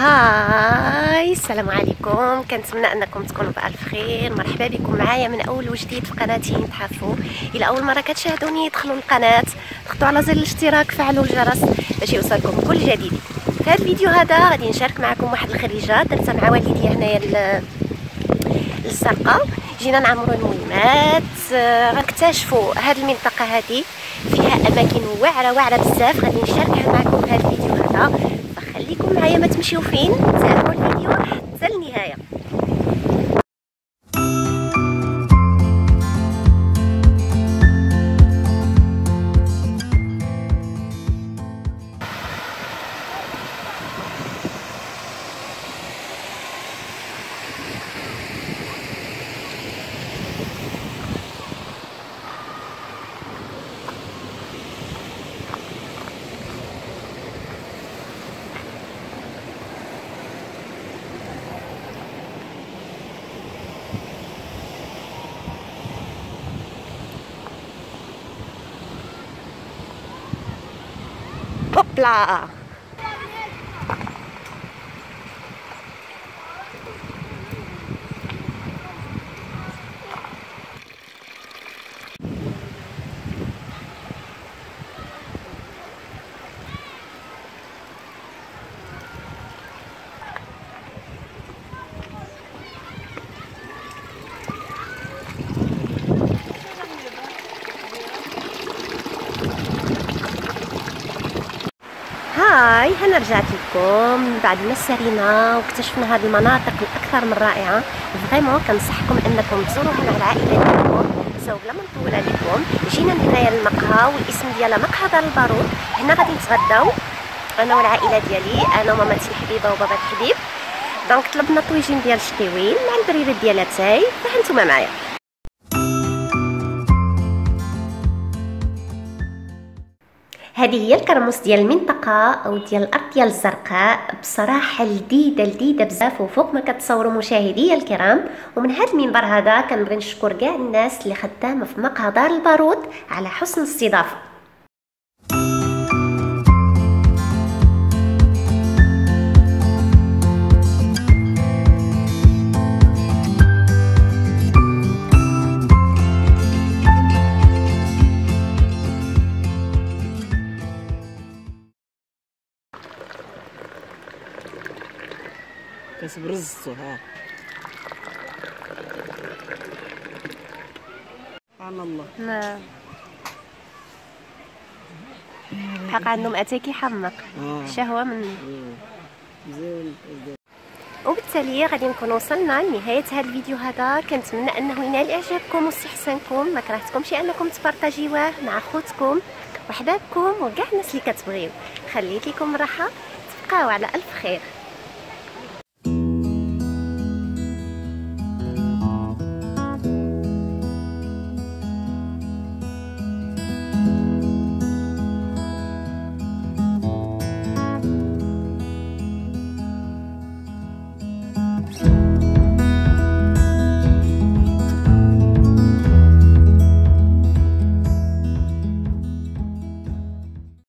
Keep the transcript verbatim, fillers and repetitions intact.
هاي السلام عليكم، كنتمنى انكم تكونوا بالف خير. مرحبا بكم معايا من اول وجديد في قناتي نتحفوا. الى اول مره كتشاهدوني ادخلوا القناه، ضغطوا على زر الاشتراك، فعلوا الجرس باش يوصلكم كل جديد. في هذا الفيديو هذا غادي نشارك معكم واحد الخريجه درتها مع والدي هنايا للزرقاء. جينا نعمروا المهمات، غنكتشفوا هذه المنطقه هذه فيها اماكن واعره واعره بزاف، غادي نشاركها معكم في هذا الفيديو هذا. فخليكم معايا، ما تمشيو فين، تابعوا الفيديو حتى النهايه. هوبلا. هاي هنا رجعت لكم بعد ما سرينا واكتشفنا هذه المناطق الاكثر من رائعه. فريمون كنصحكم انكم تزوروها مع العائله ديالكم. سو بلا ما نطول عليكم، جينا هنايا للمقهى والاسم ديالها مقهى دار البارود. هنا غادي نتغداو انا والعائله ديالي، انا ومامتي الحبيبه وبابا الحبيب. دونك طلبنا طويجين ديال الشطيوين مع البريره ديال اتاي، فهانتوما معايا. هذه هي الكرموس ديال المنطقه او ديال الارض ديال الزرقاء. بصراحه لذيذه لذيذه بزاف وفوق ما كتصوروا مشاهدي الكرام. ومن هذا المنبر هذا كنبغي نشكر كاع الناس اللي خدامه في مقهى دار البارود على حسن الاستضافه. كسب رزقته. ها سبحان الله. نعم حق عندهم اتاي كيحمق الشهوه من مزيان. وبالتالي غادي نكون وصلنا لنهايه هذا الفيديو هذا. كنتمنى انه ينال اعجابكم واستحسانكم، ما كرهتكمش انكم تبارطاجيوه مع خوتكم وحبابكم وكاع الناس اللي كتبغيو. خليت لكم راحه، تبقاو على الف خير.